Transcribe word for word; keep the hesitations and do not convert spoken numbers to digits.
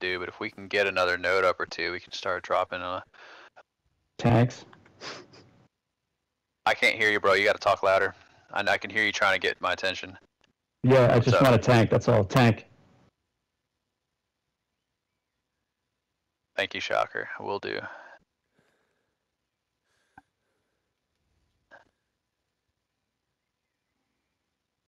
do, but if we can get another node up or two, we can start dropping uh Tanks. I can't hear you, bro. You gotta talk louder. I, I can hear you trying to get my attention. Yeah, I What's just up? want a tank, that's all. Tank. Thank you, Shocker. Will do.